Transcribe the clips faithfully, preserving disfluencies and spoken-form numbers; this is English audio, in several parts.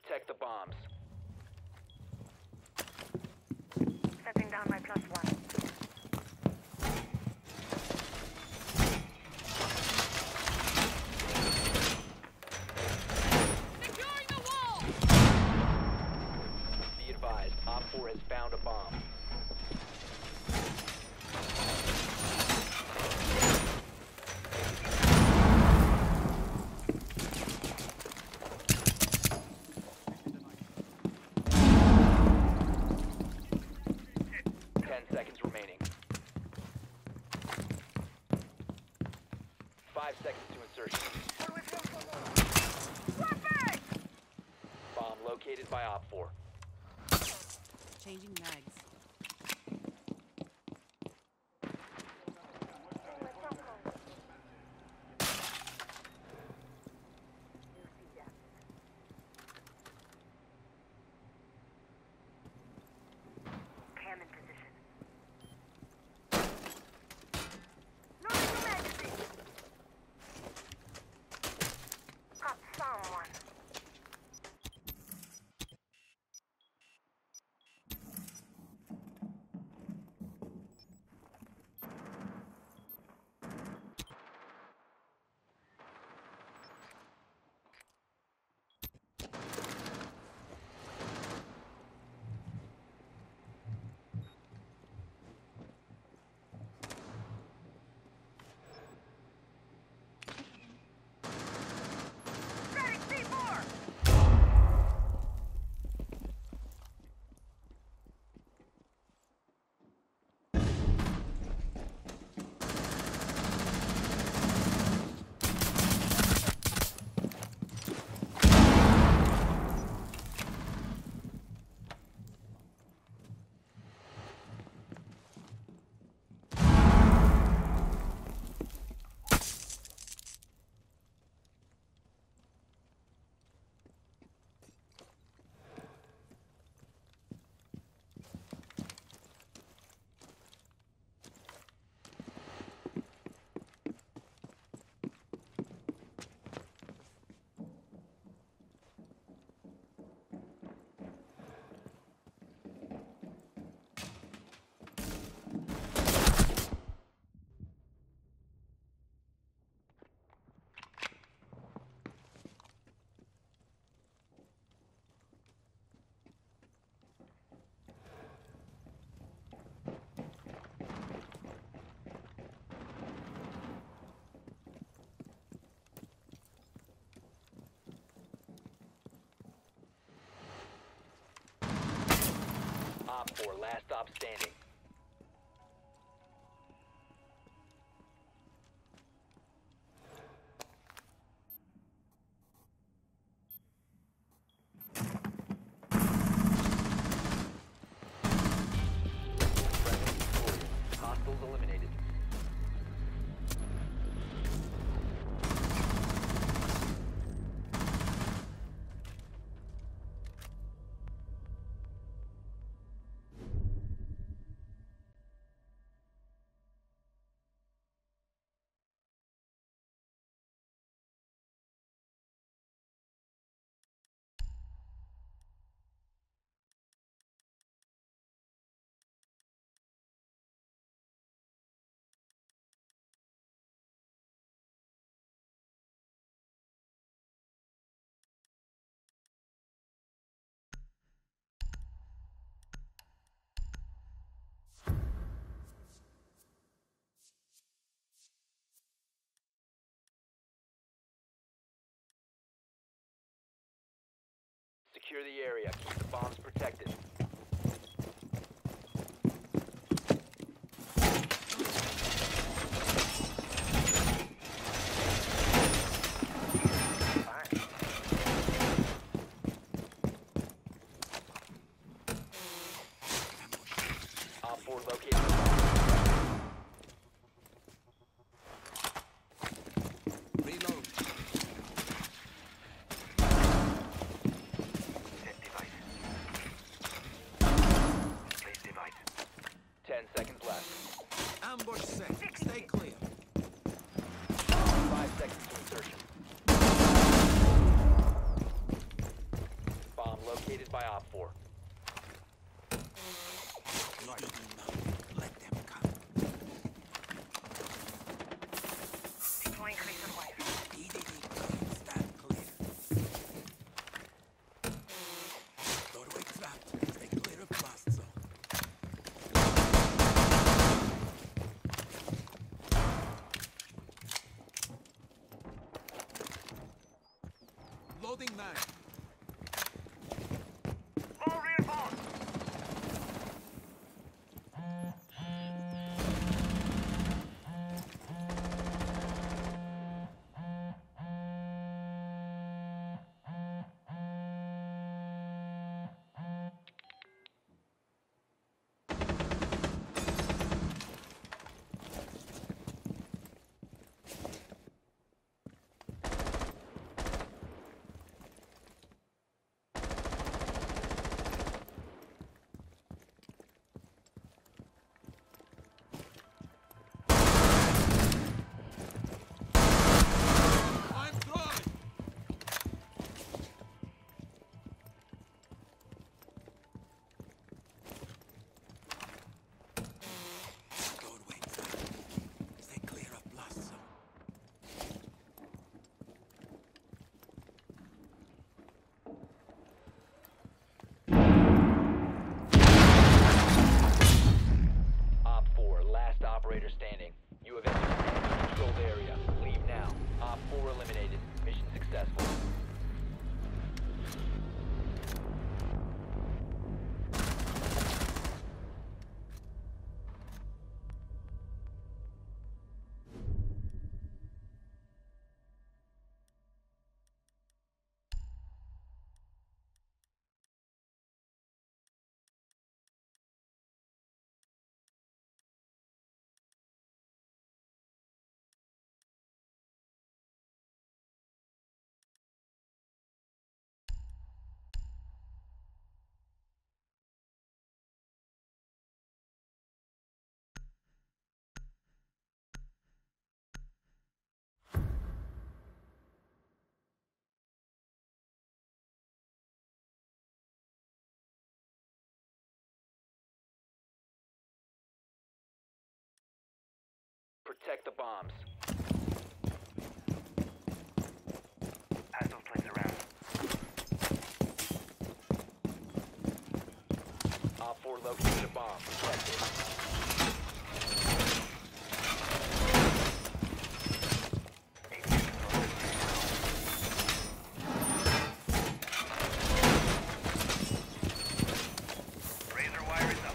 protect the bombs. Setting down my plus one. Securing the wall! Be advised, Op four has found a bomb. Ten seconds remaining. Five seconds to insertion. Bomb located by Op four. Changing mags. Cam in position. Loading the magazine. Got someone. Setting C four. Op four, last stop standing. Friendly destroyed. Hostiles eliminated. Secure the area. Keep the bombs protected. Op four located the bomb. Reload. Ten seconds left. Ambush set. Stay clear. Five seconds to insertion. Bomb located by Op four. You do not let them come. Deploying tracer wire. E D D clear. Stand clear. Doorway trapped. Stay clear of blast zone. Loading mag. Wall reinforced. I'm throwing. Doorway trapped. Stay clear of blast zone. Op four, last operator standing. You have entered an enemy-controlled area. Leave now. Op four eliminated. Mission successful. Protect the bombs. Hostiles placed around. Op four located a bomb. Protect it. Razor wire is up.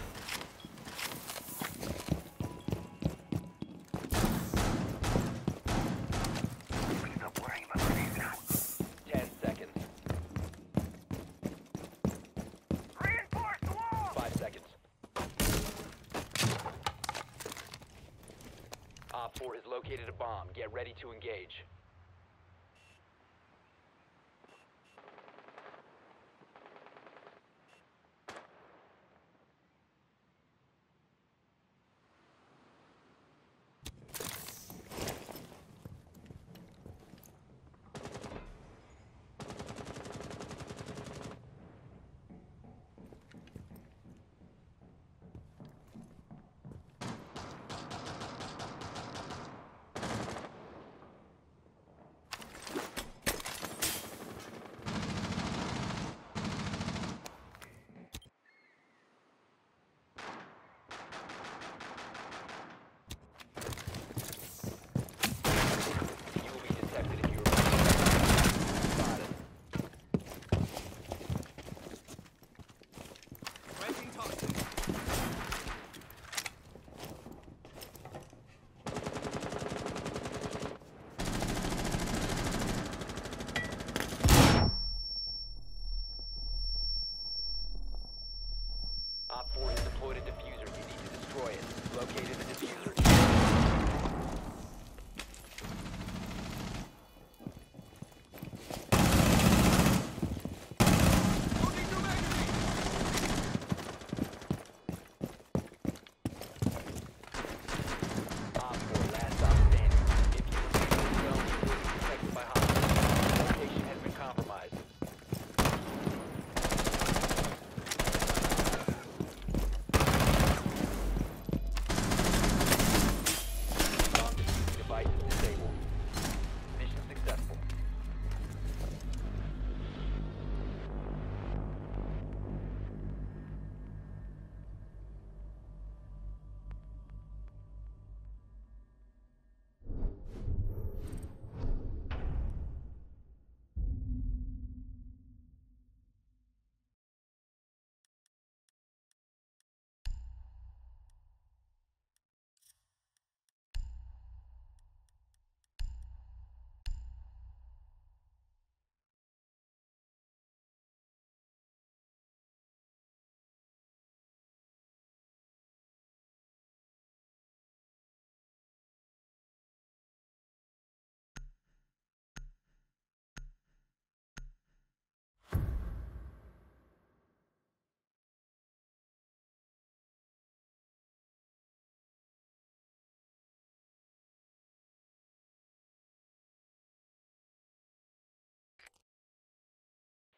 Stop worrying about the razor now. Ten seconds. Reinforce the wall! Five seconds. Op four has located a bomb. Get ready to engage. You will be detected if you are spotted. Breaking toxin. Op four has deployed a diffuser. You need to destroy it. Located the diffuser. Loading new magazine. Op four, last stop standing. If you remain in the zone, you will be detected by hostiles. Location has been compromised.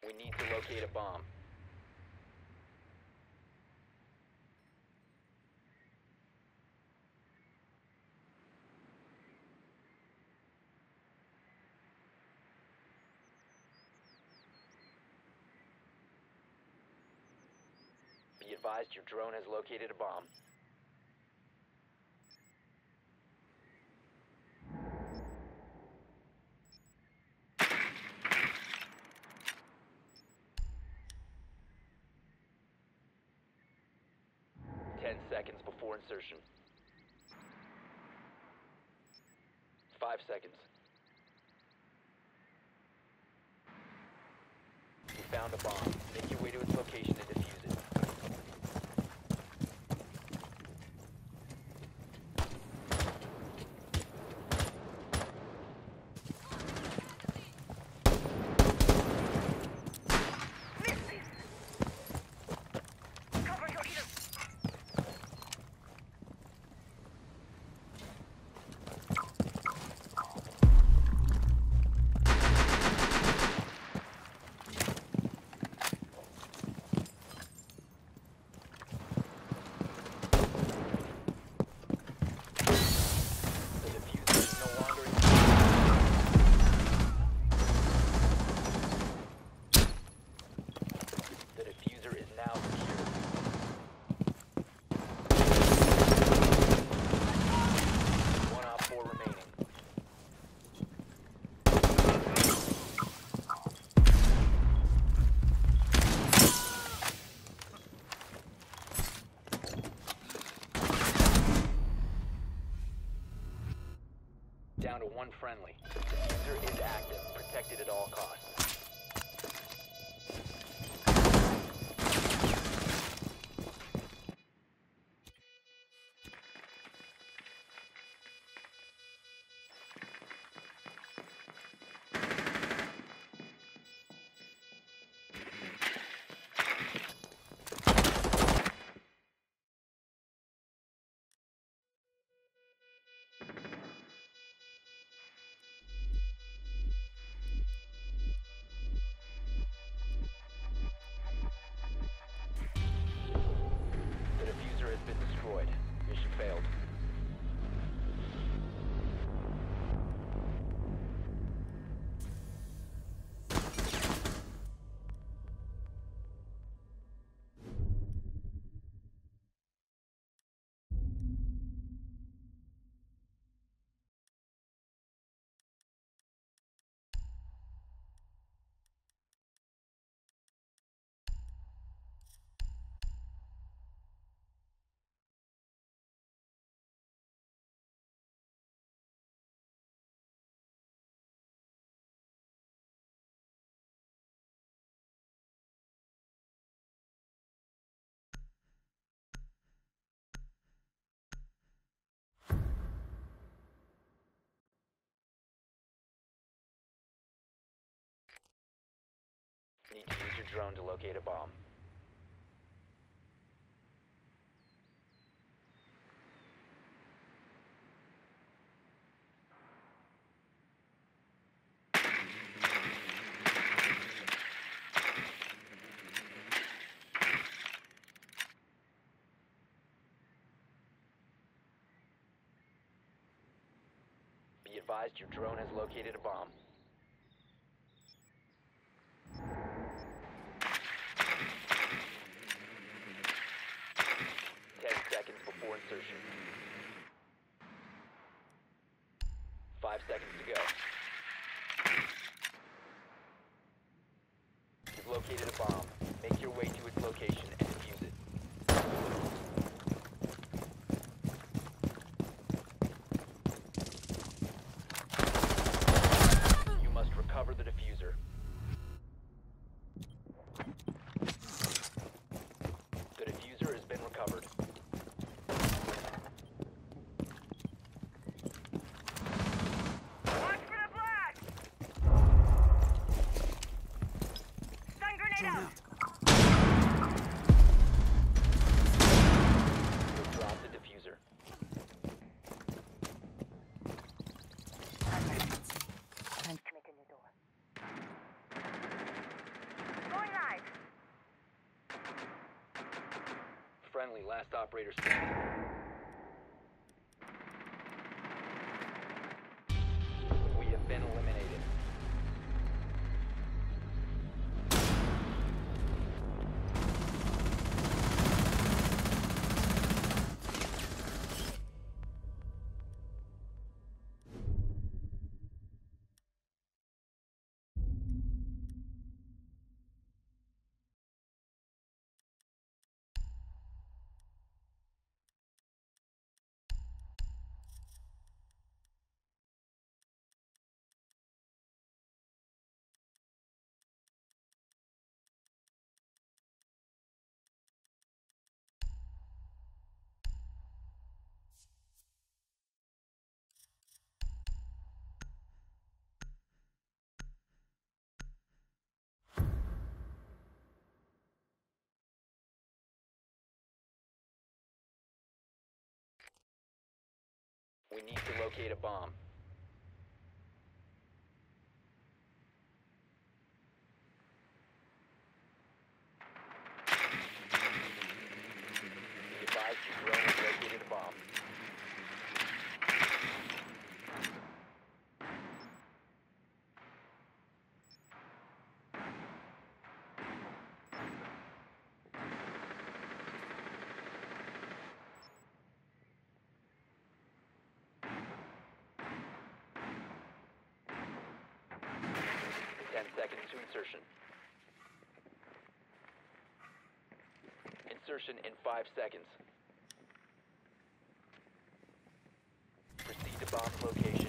We need to locate a bomb. Be advised your drone has located a bomb. Ten seconds before insertion. Five seconds. You found a bomb. Make your way to its location and defuse it. Cover your ears. The diffuser is no longer in The diffuser is now secure. One op four remaining. Down to one friendly. The diffuser is active, protected at all costs. The diffuser has been destroyed. Mission failed. Need to use your drone to locate a bomb. Be advised your drone has located a bomb. Ten seconds before insertion. Five seconds to go. You've located a bomb. Make your way to its location and defuse it. You must recover the diffuser. The diffuser has been recovered. Watch for the blast! Stun grenade Drone out! out. You've dropped the diffuser. Come in the door. Friendly, last operator standing. We have been eliminated. We need to locate a bomb. Be advised your drone has located a bomb. Ten seconds to insertion. Insertion in five seconds. Proceed to bomb location.